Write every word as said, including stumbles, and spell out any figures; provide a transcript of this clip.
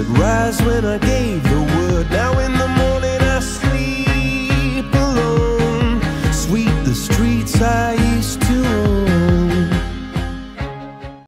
rise when I gave the word. Now in the morning I sleep alone. Sweep the streets I